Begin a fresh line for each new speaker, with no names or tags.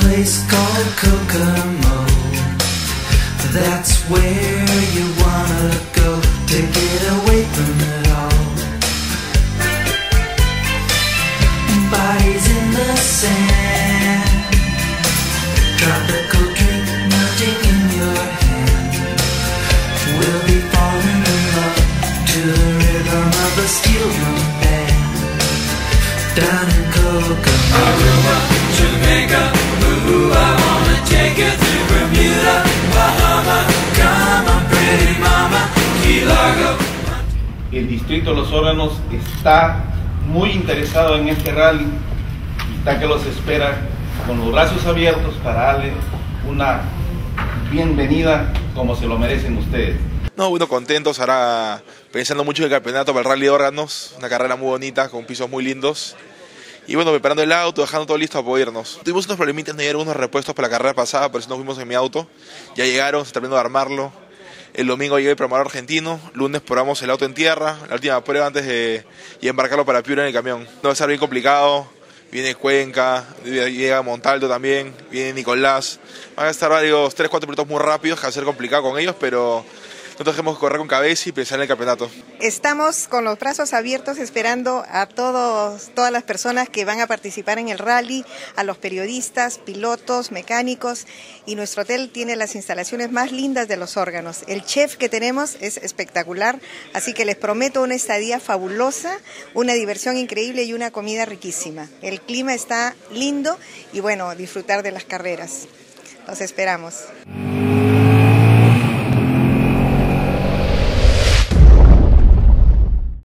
place called Kokomo. That's where you wanna go to get away from it all. Bodies in the sand, tropical drink melting in your hand. We'll be falling in love to the rhythm of a steel drum band. Down in Kokomo, Aruba, Jamaica, ooh, I wanna take you through Bermuda, Bahama, come on pretty mama, Key Largo.
El distrito de Los Órganos está muy interesado en este rally y está que los espera con los brazos abiertos para darle una bienvenida como se lo merecen ustedes.
No, bueno, contentos, ahora pensando mucho en el campeonato para el Rally de Órganos, una carrera muy bonita, con pisos muy lindos. Y bueno, preparando el auto, dejando todo listo para irnos. Tuvimos unos problemitas, no llegaron unos repuestos para la carrera pasada, por eso nos fuimos en mi auto. Ya llegaron, se terminó de armarlo. El domingo llegué el programador argentino, lunes probamos el auto en tierra, la última prueba antes de embarcarlo para Piura en el camión. No va a ser bien complicado, viene Cuenca, llega Montalto también, viene Nicolás. Van a estar varios 3-4 pilotos muy rápidos, que va a ser complicado con ellos, pero nosotros tenemos que correr con cabeza y pensar en el campeonato.
Estamos con los brazos abiertos esperando a todas las personas que van a participar en el rally, a los periodistas, pilotos, mecánicos, y nuestro hotel tiene las instalaciones más lindas de Los Órganos. El chef que tenemos es espectacular, así que les prometo una estadía fabulosa, una diversión increíble y una comida riquísima. El clima está lindo y bueno, disfrutar de las carreras. Los esperamos.